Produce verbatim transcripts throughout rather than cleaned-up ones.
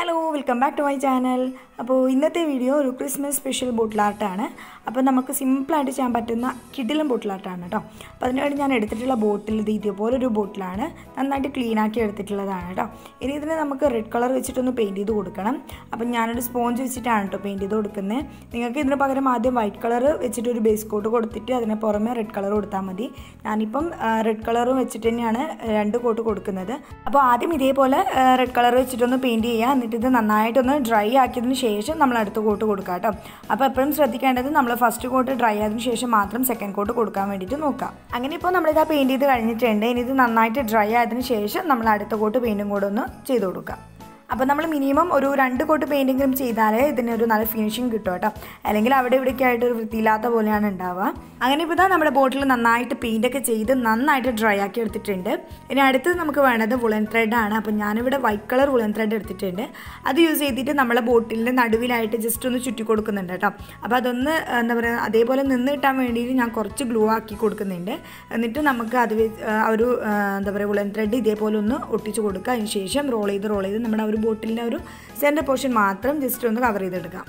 Hello welcome back to my channel. അപ്പോൾ ഇന്നത്തെ video ഒരു ക്രിസ്മസ് സ്പെഷ്യൽ ബോട്ടിൽ ആർട്ടാണ്. അപ്പോൾ നമുക്ക് സിമ്പിളായിട്ട് ചെയ്യാൻ പറ്റുന്ന കിടിലൻ ബോട്ടിൽ ആർട്ടാണ് കേട്ടോ. അപ്പോൾ അതിനുവേണ്ടി ഞാൻ എടുത്തിട്ടുള്ള ബോട്ടിൽ ഇത് ഇതുപോലൊരു ബോട്ടിലാണ്, നന്നായിട്ട് ക്ലീനാക്കി എടുത്തിട്ടുള്ളതാണ് കേട്ടോ. ഇനി ഇതിനെ നമുക്ക് റെഡ് കളർ വെച്ചിട്ടൊന്ന് പെയിൻറ്റ് ചെയ്ത് കൊടുക്കണം. അപ്പം ഞാനൊരു സ്പോഞ്ച് വെച്ചിട്ടാണ് കേട്ടോ പെയിൻറ്റ് ചെയ്ത് കൊടുക്കുന്നത്. നിങ്ങൾക്ക് ഇതിന് പകരം ആദ്യം വൈറ്റ് കളർ വെച്ചിട്ട് ഒരു ബേസ് കോട്ട് കൊടുത്തിട്ട് അതിന് പുറമെ റെഡ് കളർ കൊടുത്താൽ മതി. ഞാനിപ്പം റെഡ് കളറും വെച്ചിട്ട് തന്നെയാണ് രണ്ട് കോട്ട് കൊടുക്കുന്നത്. അപ്പോൾ ആദ്യം ഇതേപോലെ റെഡ് കളർ വെച്ചിട്ടൊന്ന് പെയിൻറ്റ് ചെയ്യുക. എന്നിട്ട് ഇത് നന്നായിട്ടൊന്ന് ഡ്രൈ ആക്കിയതിന് ശേഷം നമ്മൾ അടുത്ത കോട്ട് കൊടുക്കുക കേട്ടോ. അപ്പോൾ എപ്പോഴും ശ്രദ്ധിക്കേണ്ടത് നമ്മൾ ഫസ്റ്റ് കോട്ട് ഡ്രൈ ആയതിനു ശേഷം മാത്രം സെക്കൻഡ് കോട്ട് കൊടുക്കാൻ വേണ്ടിയിട്ട് നോക്കാം. അങ്ങനെ ഇപ്പോൾ നമ്മളിത് പെയിൻറ്റ് ചെയ്ത് കഴിഞ്ഞിട്ടുണ്ട്. ഇനി ഇത് നന്നായിട്ട് ഡ്രൈ ആയതിനു ശേഷം നമ്മൾ അടുത്ത കോട്ട് പെയിൻറ്റും കൂടെ ഒന്ന് ചെയ്ത് കൊടുക്കാം. അപ്പോൾ നമ്മൾ മിനിമം ഒരു രണ്ട് കോട്ട് പെയിൻറ്റിങ്ങും ചെയ്താലേ ഇതിനൊരു നല്ല ഫിനിഷിങ് കിട്ടും കേട്ടോ. അല്ലെങ്കിൽ അവിടെ ഇവിടെയൊക്കെ ആയിട്ട് ഒരു വൃത്തിയില്ലാത്ത പോലെയാണ് ഉണ്ടാവുക. അങ്ങനെ ഇപ്പോൾ ഇതാ നമ്മുടെ ബോട്ടിൽ നന്നായിട്ട് പെയിൻറ്റൊക്കെ ചെയ്ത് നന്നായിട്ട് ഡ്രൈ ആക്കി എടുത്തിട്ടുണ്ട്. ഇനി അടുത്തത് നമുക്ക് വേണ്ടത് വുളൻ ത്രെഡാണ്. അപ്പോൾ ഞാനിവിടെ വൈറ്റ് കളർ വുളൻ ത്രെഡ് എടുത്തിട്ടുണ്ട്. അത് യൂസ് ചെയ്തിട്ട് നമ്മളെ ബോട്ടിലിൻ്റെ നടുവിലായിട്ട് ജസ്റ്റ് ഒന്ന് ചുറ്റി കൊടുക്കുന്നുണ്ട് കേട്ടോ. അപ്പോൾ അതൊന്ന് എന്താ പറയുക അതേപോലെ നിന്ന് കിട്ടാൻ വേണ്ടിയിട്ട് ഞാൻ കുറച്ച് ഗ്ലൂ ആക്കി കൊടുക്കുന്നുണ്ട്. എന്നിട്ട് നമുക്ക് അത് ഒരു എന്താ പറയുക വുളൻ ത്രെഡ് ഇതേപോലെ ഒന്ന് ഒട്ടിച്ച് കൊടുക്കുക. അതിന് ശേഷം റോൾ ചെയ്ത് റോൾ ചെയ്ത് നമ്മുടെ ഒരു ബോട്ടിലിൻ്റെ ഒരു സെൻറ്റർ പോർഷൻ മാത്രം ജസ്റ്റ് ഒന്ന് കവർ ചെയ്തെടുക്കാം.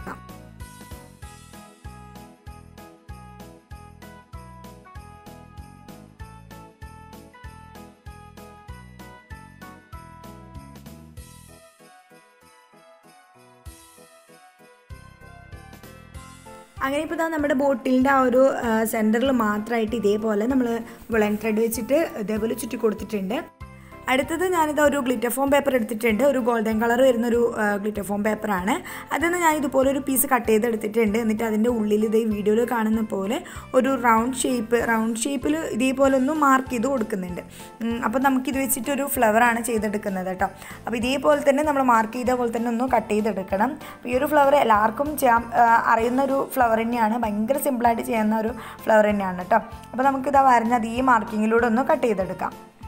അങ്ങനെ ഇപ്പോൾ ഇതാ നമ്മുടെ ബോട്ടിലിൻ്റെ ആ ഒരു സെൻറ്ററിൽ മാത്രമായിട്ട് ഇതേപോലെ നമ്മൾ വുളൻ ത്രെഡ് വെച്ചിട്ട് ഇതേപോലെ ചുറ്റി കൊടുത്തിട്ടുണ്ട്. അടുത്തത് ഞാനിത് ഒരു ഗ്ലിറ്റർ ഫോം പേപ്പർ എടുത്തിട്ടുണ്ട്. ഒരു ഗോൾഡൻ കളർ വരുന്നൊരു ഗ്ലിറ്റർ ഫോം പേപ്പറാണ്. അതിൽ നിന്ന് ഞാൻ ഇതുപോലെ ഒരു പീസ് കട്ട് ചെയ്തെടുത്തിട്ടുണ്ട്. എന്നിട്ട് അതിൻ്റെ ഉള്ളിൽ ഇത് ഈ വീഡിയോയിൽ കാണുന്ന പോലെ ഒരു റൗണ്ട് ഷേപ്പ് റൗണ്ട് ഷേപ്പിൽ ഇതേപോലെ ഒന്ന് മാർക്ക് ചെയ്ത് കൊടുക്കുന്നുണ്ട്. അപ്പോൾ നമുക്കിത് വെച്ചിട്ടൊരു ഫ്ലവറാണ് ചെയ്തെടുക്കുന്നത് കേട്ടോ. അപ്പോൾ ഇതേപോലെ തന്നെ നമ്മൾ മാർക്ക് ചെയ്ത പോലെ തന്നെ ഒന്ന് കട്ട് ചെയ്തെടുക്കണം. അപ്പോൾ ഈ ഒരു ഫ്ലവർ എല്ലാവർക്കും ചെയ്യാൻ അറിയുന്നൊരു ഫ്ലവർ തന്നെയാണ്. ഭയങ്കര സിമ്പിളായിട്ട് ചെയ്യുന്ന ഒരു ഫ്ലവർ തന്നെയാണ് കേട്ടോ. അപ്പോൾ നമുക്കിത് വരഞ്ഞത് ഈ മാർക്കിങ്ങിലൂടെ ഒന്ന് കട്ട് ചെയ്തെടുക്കാം.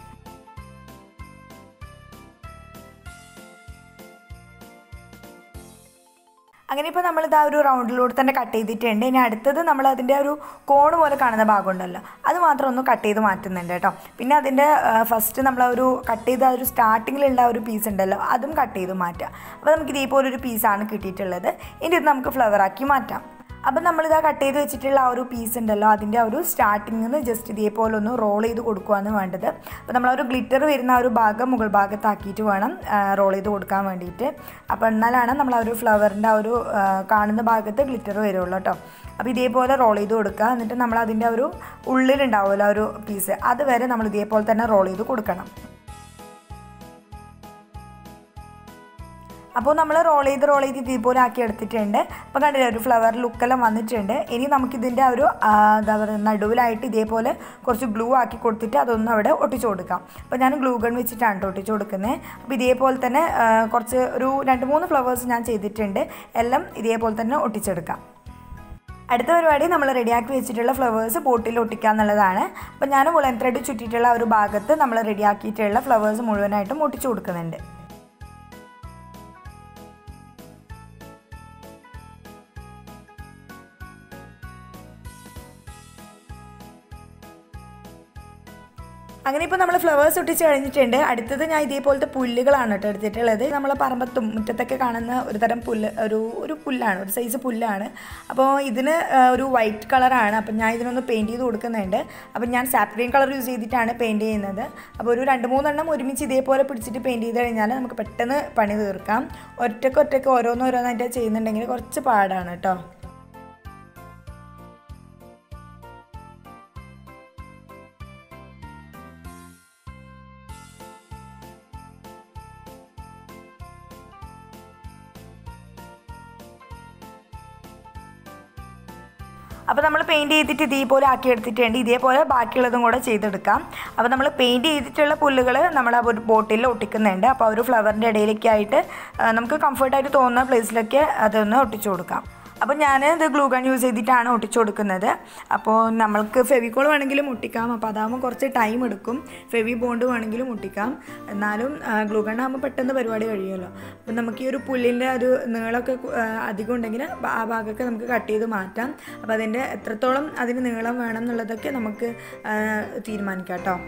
അങ്ങനെ ഇപ്പോൾ നമ്മളിത് ആ ഒരു റൗണ്ടിലൂടെ തന്നെ കട്ട് ചെയ്തിട്ടുണ്ട്. ഇനി അടുത്തത് നമ്മൾ അതിൻ്റെ ഒരു കോണ് പോലെ കാണുന്ന ഭാഗം ഉണ്ടല്ലോ, അത് മാത്രം ഒന്ന് കട്ട് ചെയ്ത് മാറ്റുന്നുണ്ട് കേട്ടോ. പിന്നെ അതിൻ്റെ ഫസ്റ്റ് നമ്മൾ ഒരു കട്ട് ചെയ്ത ഒരു സ്റ്റാർട്ടിങ്ങിലുള്ള ഒരു പീസ് ഉണ്ടല്ലോ, അതും കട്ട് ചെയ്ത് മാറ്റുക. അപ്പോൾ നമുക്ക് ഇതേപോലൊരു പീസാണ് കിട്ടിയിട്ടുള്ളത്. ഇനി ഇത് നമുക്ക് ഫ്ലവറാക്കി മാറ്റാം. അപ്പം നമ്മളിതാ കട്ട് ചെയ്ത് വെച്ചിട്ടുള്ള ആ ഒരു പീസ് ഉണ്ടല്ലോ, അതിൻ്റെ ആ ഒരു സ്റ്റാർട്ടിങ്ങിൽ നിന്ന് ജസ്റ്റ് ഇതേപോലെ ഒന്ന് റോൾ ചെയ്ത് കൊടുക്കുകയാണ് വേണ്ടത്. അപ്പോൾ നമ്മളൊരു ഗ്ലിറ്റർ വരുന്ന ആ ഒരു ഭാഗം മുകൾ ഭാഗത്താക്കിയിട്ട് വേണം റോൾ ചെയ്ത് കൊടുക്കാൻ വേണ്ടിയിട്ട്. അപ്പോൾ എന്നാലാണ് നമ്മൾ ആ ഒരു ഫ്ലവറിൻ്റെ ആ ഒരു കാണുന്ന ഭാഗത്ത് ഗ്ലിറ്റർ വരുള്ളൂ കേട്ടോ. അപ്പോൾ ഇതേപോലെ റോൾ ചെയ്ത് കൊടുക്കുക. എന്നിട്ട് നമ്മൾ അതിൻ്റെ ഒരു ഉള്ളിലുണ്ടാവുമല്ലോ ഒരു പീസ്, അതുവരെ നമ്മൾ ഇതേപോലെ തന്നെ റോൾ ചെയ്ത് കൊടുക്കണം. അപ്പോൾ നമ്മൾ റോൾ ചെയ്ത് റോൾ ചെയ്ത് ഇതേപോലെ ആക്കി എടുത്തിട്ടുണ്ട്. അപ്പോൾ കണ്ടില്ലേ ഒരു ഫ്ലവർ ലുക്കെല്ലാം വന്നിട്ടുണ്ട്. ഇനി നമുക്കിതിൻ്റെ ഒരു എന്താ പറയുക നടുവിലായിട്ട് ഇതേപോലെ കുറച്ച് ഗ്ലൂ ആക്കി കൊടുത്തിട്ട് അതൊന്നും അവിടെ ഒട്ടിച്ചു കൊടുക്കാം. അപ്പോൾ ഞാൻ ഗ്ലൂ ഗൺ വെച്ചിട്ടാണ് ഒട്ടിച്ചു കൊടുക്കുന്നത്. അപ്പോൾ ഇതേപോലെ തന്നെ കുറച്ച് ഒരു രണ്ട് മൂന്ന് ഫ്ലവേഴ്സ് ഞാൻ ചെയ്തിട്ടുണ്ട്. എല്ലാം ഇതേപോലെ തന്നെ ഒട്ടിച്ചെടുക്കാം. അടുത്ത പരിപാടി നമ്മൾ റെഡിയാക്കി വെച്ചിട്ടുള്ള ഫ്ലവേഴ്സ് ബോട്ടിൽ ഒട്ടിക്കുക എന്നുള്ളതാണ്. അപ്പോൾ ഞാൻ വുളൻ ത്രെഡ് ചുറ്റിയിട്ടുള്ള ഒരു ഭാഗത്ത് നമ്മൾ റെഡിയാക്കിയിട്ടുള്ള ഫ്ലവേഴ്സ് മുഴുവനായിട്ടും ഒട്ടിച്ചു കൊടുക്കുന്നുണ്ട്. അങ്ങനെ ഇപ്പോൾ നമ്മൾ ഫ്ലവേഴ്സ് ഒട്ടിച്ച് കഴിഞ്ഞിട്ടുണ്ട്. അടുത്തത് ഞാൻ ഇതേപോലത്തെ പുല്ലുകളാണ് കേട്ടോ എടുത്തിട്ടുള്ളത്. നമ്മളെ പറമ്പത്തും മുറ്റത്തൊക്കെ കാണുന്ന ഒരു തരം പുല്ല്, ഒരു ഒരു പുല്ലാണ്, ഒരു സൈസ് പുല്ലാണ്. അപ്പോൾ ഇതിന് ഒരു വൈറ്റ് കളറാണ്. അപ്പം ഞാൻ ഇതിനൊന്ന് പെയിൻറ്റ് ചെയ്ത് കൊടുക്കുന്നുണ്ട്. അപ്പം ഞാൻ സാപ്ഗ്രീൻ കളർ യൂസ് ചെയ്തിട്ടാണ് പെയിൻറ്റ് ചെയ്യുന്നത്. അപ്പോൾ ഒരു രണ്ട് മൂന്നെണ്ണം ഒരുമിച്ച് ഇതേപോലെ പിടിച്ചിട്ട് പെയിൻറ്റ് ചെയ്ത് കഴിഞ്ഞാൽ നമുക്ക് പെട്ടെന്ന് പണി തീർക്കാം. ഒറ്റയ്ക്ക് ഒറ്റയ്ക്ക് ഓരോന്നോരോന്നായിട്ട് ചെയ്യുന്നുണ്ടെങ്കിൽ കുറച്ച് പാടാണ് കേട്ടോ. അപ്പോൾ നമ്മൾ പെയിൻറ്റ് ചെയ്തിട്ട് ഇതേപോലെ ആക്കി എടുത്തിട്ടുണ്ട്. ഇതേപോലെ ബാക്കിയുള്ളതും കൂടെ ചെയ്തെടുക്കാം. അപ്പോൾ നമ്മൾ പെയിൻറ്റ് ചെയ്തിട്ടുള്ള പുല്ലുകൾ നമ്മൾ ആ ഒരു ബോട്ടിൽ ഒട്ടിക്കുന്നുണ്ട്. അപ്പോൾ ഒരു ഫ്ലവറിൻ്റെ ഇടയിലൊക്കെ ആയിട്ട് നമുക്ക് കംഫർട്ടായിട്ട് തോന്നുന്ന പ്ലേസിലൊക്കെ അതൊന്ന് ഒട്ടിച്ചു കൊടുക്കാം. അപ്പോൾ ഞാൻ ഇത് ഗ്ലൂ ഗൺ യൂസ് ചെയ്തിട്ടാണ് ഒട്ടിച്ചു കൊടുക്കുന്നത്. അപ്പോൾ നമ്മൾക്ക് ഫെവിക്കോൾ വേണമെങ്കിലും ഒട്ടിക്കാം. അപ്പോൾ അതാകുമ്പോൾ കുറച്ച് ടൈം എടുക്കും. ഫെവി ബോണ്ട് വേണമെങ്കിലും ഒട്ടിക്കാം. എന്നാലും ഗ്ലൂ ഗൺ ആകുമ്പോൾ പെട്ടെന്ന് പരിപാടി കഴിയുമല്ലോ. അപ്പോൾ നമുക്ക് ഈ ഒരു പുല്ലിൻ്റെ ഒരു നീളമൊക്കെ അധികം ഉണ്ടെങ്കിൽ ആ ഭാഗമൊക്കെ നമുക്ക് കട്ട് ചെയ്ത് മാറ്റാം. അപ്പോൾ അതിൻ്റെ എത്രത്തോളം അതിന് നീളം വേണം എന്നുള്ളതൊക്കെ നമുക്ക് തീരുമാനിക്കാം കേട്ടോ.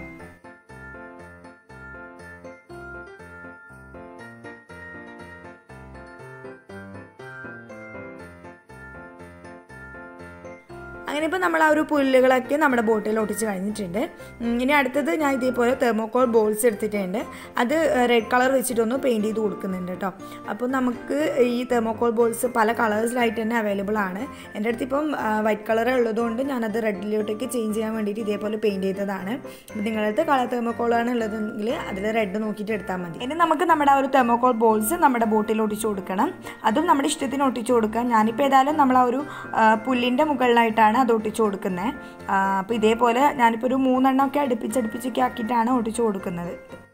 അങ്ങനെ ഇപ്പോൾ നമ്മൾ ആ ഒരു പുല്ലുകളൊക്കെ നമ്മുടെ ബോട്ടിൽ ഒട്ടിച്ച് കഴിഞ്ഞിട്ടുണ്ട്. ഇനി അടുത്തത് ഞാൻ ഇതേപോലെ തെർമോക്കോൾ ബോൾസ് എടുത്തിട്ടുണ്ട്. അത് റെഡ് കളർ വെച്ചിട്ടൊന്ന് പെയിൻറ്റ് ചെയ്ത് കൊടുക്കുന്നുണ്ട് കേട്ടോ. അപ്പോൾ നമുക്ക് ഈ തെർമോക്കോൾ ബോൾസ് പല കളേഴ്സിലായിട്ട് തന്നെ അവൈലബിൾ ആണ്. എൻ്റെ അടുത്ത് ഇപ്പം വൈറ്റ് കളർ ഉള്ളതുകൊണ്ട് ഞാനത് റെഡിലോട്ടേക്ക് ചേഞ്ച് ചെയ്യാൻ വേണ്ടിയിട്ട് ഇതേപോലെ പെയിൻറ്റ് ചെയ്തതാണ്. അപ്പോൾ നിങ്ങളുടെ അടുത്ത് കളർ തെർമോക്കോളാണ് ഉള്ളതെങ്കിൽ അതിൽ റെഡ് നോക്കിയിട്ട് എടുത്താൽ മതി. ഇനി നമുക്ക് നമ്മുടെ ആ ഒരു തെർമോക്കോൾ ബോൾസ് നമ്മുടെ ബോട്ടിൽ ഒട്ടിച്ച് കൊടുക്കണം. അതും നമ്മുടെ ഇഷ്ടത്തിന് ഒട്ടിച്ച് കൊടുക്കാം. ഞാനിപ്പോൾ ഏതായാലും നമ്മൾ ആ ഒരു പുല്ലിൻ്റെ മുകളിലായിട്ടാണ് അത് ഒട്ടിച്ച് കൊടുക്കുന്നത്. അപ്പോൾ ഇതേപോലെ ഞാനിപ്പോൾ ഒരു മൂന്നെണ്ണമൊക്കെ അടുപ്പിച്ചടുപ്പിച്ചൊക്കെ ആക്കിയിട്ടാണ് ഒട്ടിച്ച് കൊടുക്കുന്നത്.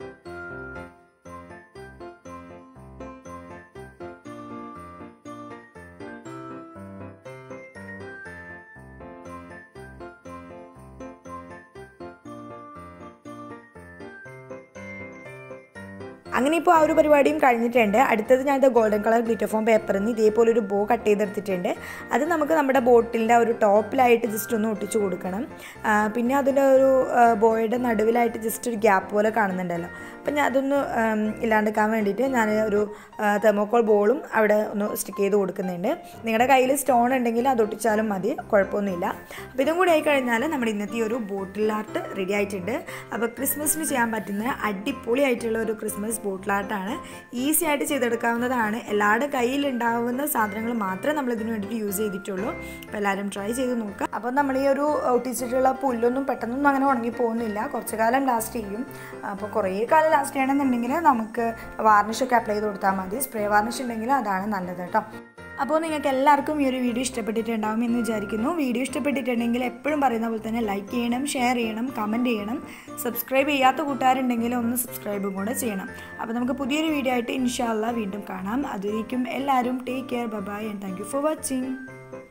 അങ്ങനെ ഇപ്പോൾ ആ ഒരു പരിപാടിയും കഴിഞ്ഞിട്ടുണ്ട്. അടുത്തത് ഞാനത് ഗോൾഡൻ കളർ ഗ്ലിറ്റർ ഫോം പേപ്പറിൽ നിന്ന് ഇതേപോലെ ഒരു ബോ കട്ട് ചെയ്തെടുത്തിട്ടുണ്ട്. അത് നമുക്ക് നമ്മുടെ ബോട്ടിലിൻ്റെ ഒരു ടോപ്പിലായിട്ട് ജസ്റ്റ് ഒന്ന് ഒട്ടിച്ച് കൊടുക്കണം. പിന്നെ അതിൻ്റെ ഒരു ബോയുടെ നടുവിലായിട്ട് ജസ്റ്റ് ഒരു ഗ്യാപ്പ് പോലെ കാണുന്നുണ്ടല്ലോ. അപ്പം ഞാൻ അതൊന്ന് ഇല്ലാണ്ടിരിക്കാൻ വേണ്ടിയിട്ട് ഞാൻ ഒരു തെർമോക്കോൾ ബോളും അവിടെ ഒന്ന് സ്റ്റിക്ക് ചെയ്ത് കൊടുക്കുന്നുണ്ട്. നിങ്ങളുടെ കയ്യിൽ സ്റ്റോൺ ഉണ്ടെങ്കിൽ അത് ഒട്ടിച്ചാലും മതി, കുഴപ്പമൊന്നുമില്ല. അപ്പോൾ ഇതും കൂടി ആയിക്കഴിഞ്ഞാൽ നമ്മുടെ ഇന്നത്തെ ഒരു ബോട്ടിൽ ആർട്ട് റെഡി ആയിട്ടുണ്ട്. അപ്പോൾ ക്രിസ്മസിന് ചെയ്യാൻ പറ്റുന്ന അടിപൊളിയായിട്ടുള്ള ഒരു ക്രിസ്മസ് ബോട്ടിൽ ആർട്ടാണ്. ഈസി ആയിട്ട് ചെയ്തെടുക്കാവുന്നതാണ്. എല്ലാവരുടെ കയ്യിലുണ്ടാവുന്ന സാധനങ്ങൾ മാത്രമേ നമ്മൾ ഇതിന് വേണ്ടിയിട്ട് യൂസ് ചെയ്തിട്ടുള്ളൂ. അപ്പോൾ എല്ലാവരും ട്രൈ ചെയ്ത് നോക്കുക. അപ്പോൾ നമ്മൾ ഈ ഒരു ഒട്ടിച്ചിട്ടുള്ള പുല്ലൊന്നും പെട്ടെന്നൊന്നും അങ്ങനെ ഉണങ്ങി പോകുന്നില്ല, കുറച്ച് കാലം ലാസ്റ്റ് ചെയ്യും. അപ്പോൾ കുറേ കാലം ലാസ്റ്റ് ചെയ്യണമെന്നുണ്ടെങ്കിൽ നമുക്ക് വാർണിഷൊക്കെ അപ്ലൈ ചെയ്ത് കൊടുത്താൽ മതി. സ്പ്രേ വാർണിഷ് ഉണ്ടെങ്കിൽ അതാണ് നല്ലത് കേട്ടോ. അപ്പോൾ നിങ്ങൾക്ക് എല്ലാവർക്കും ഈ ഒരു വീഡിയോ ഇഷ്ടപ്പെട്ടിട്ടുണ്ടാവും എന്ന് വിചാരിക്കുന്നു. വീഡിയോ ഇഷ്ടപ്പെട്ടിട്ടുണ്ടെങ്കിൽ എപ്പോഴും പറയുന്ന പോലെ തന്നെ ലൈക്ക് ചെയ്യണം, ഷെയർ ചെയ്യണം, കമൻറ്റ് ചെയ്യണം. സബ്സ്ക്രൈബ് ചെയ്യാത്ത കൂട്ടുകാരുണ്ടെങ്കിൽ ഒന്ന് സബ്സ്ക്രൈബും കൂടെ ചെയ്യണം. അപ്പോൾ നമുക്ക് പുതിയൊരു വീഡിയോ ആയിട്ട് ഇൻഷാ അല്ലാഹ് വീണ്ടും കാണാം. അതുവരേക്കും എല്ലാവരും take care, bye bye and thank you for watching.